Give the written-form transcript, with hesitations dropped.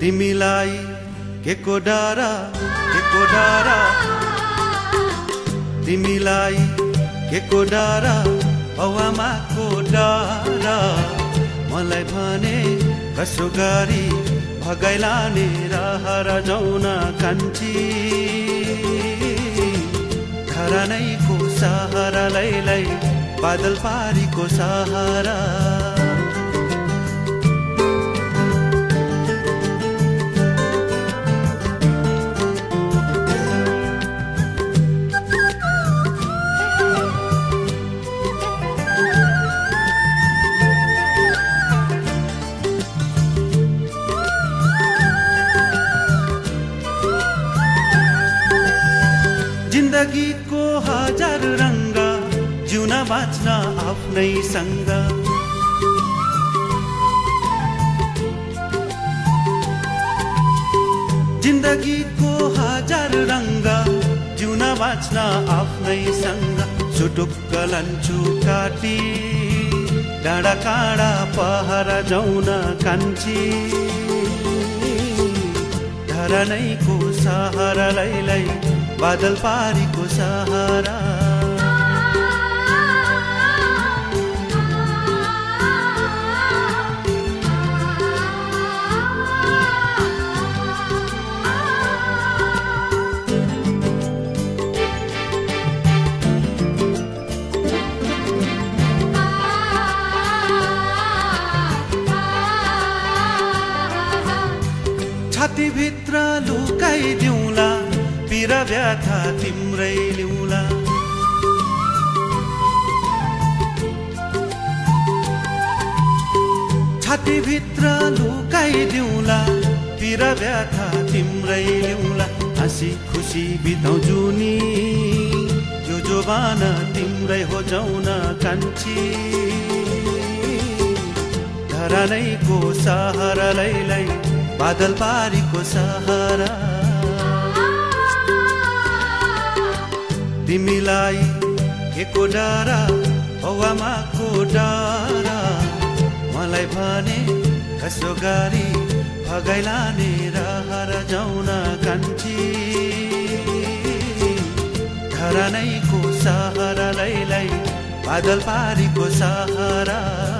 तिमीलाई केको डारा तिमीलाई केको डारा औवामाको डारा मलाई भने कसो गरी भगाइलाने रहर जाउन कान्छी धारा नैको सहारा लैलै बादल पारीको सहारा जिन्दगीको हजार रंग जिउन बाँच्न आफ्नै सँग जिन्दगीको हजार रंग जिउन बाँच्न आफ्नै सँग सुटुक्क लन्छु काटी डाँडा काँडा पहरा जाउन कान्छी धारा नैको सहारा लैलै बादल पारीको सहारा छाती भित्र लुकाइदिउँला पिर व्यथा तिम्रै ल्याउला छाती भित्र लुकाइदिउँला पिर व्यथा तिम्रै ल्याउला हाँसी खुसी बिताउँछु नि यो जोबान तिम्रै हो जाउन कान्छी धारा नैको सहारा लैलै बादल पारीको सहारा तिमीलाई केको डारा औवामाको डारा मलाई भने कसो गरी भगाइलाने रहर जाउन कान्छी धारा नैको सहारा लैलै बादल पारीको सहारा